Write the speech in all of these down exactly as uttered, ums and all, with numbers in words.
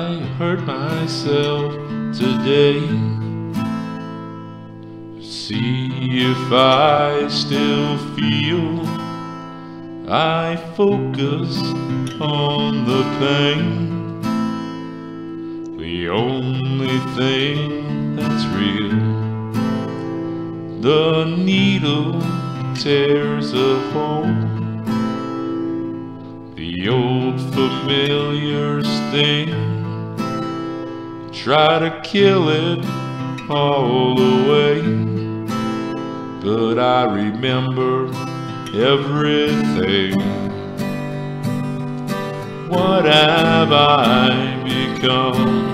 I hurt myself today. See if I still feel. I focus on the pain. The only thing that's real. The needle tears a hole. The old familiar sting. Try to kill it all away, but I remember everything. What have I become?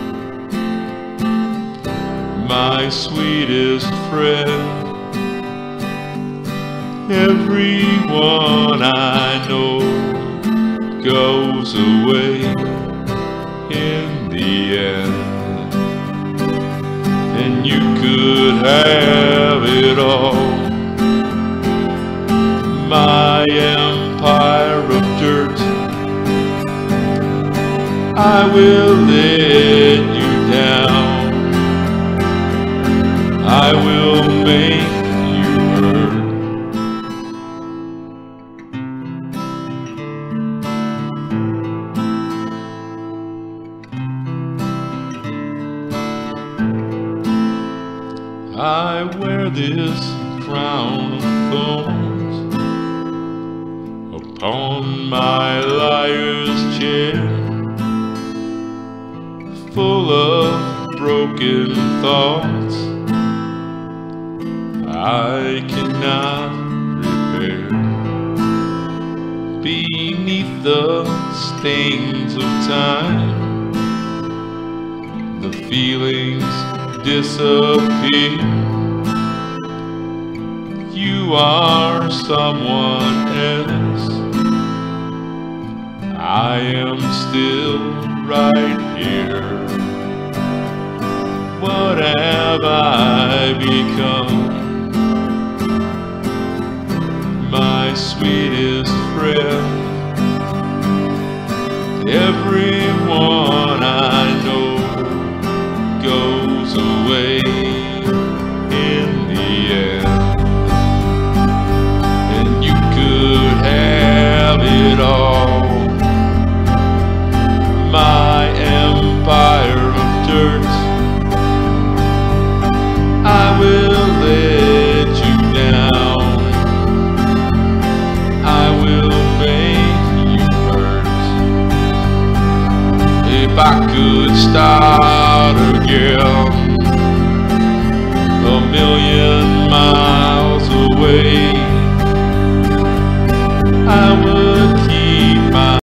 My sweetest friend. Everyone I know goes away in the end. And you could have it all. My empire of dirt, I will let you down. I will make you hurt. I wear this crown of thorns upon my liar's chair, full of broken thoughts I cannot repair. Beneath the stains of time, the feelings disappear. You are someone else. I am still right here. What have I become? My sweetest friend. Everyone I know goes away in the end. And you could have it all. My empire of dirt, I will let you down. I will make you hurt. If I could start again, a million miles away, I would keep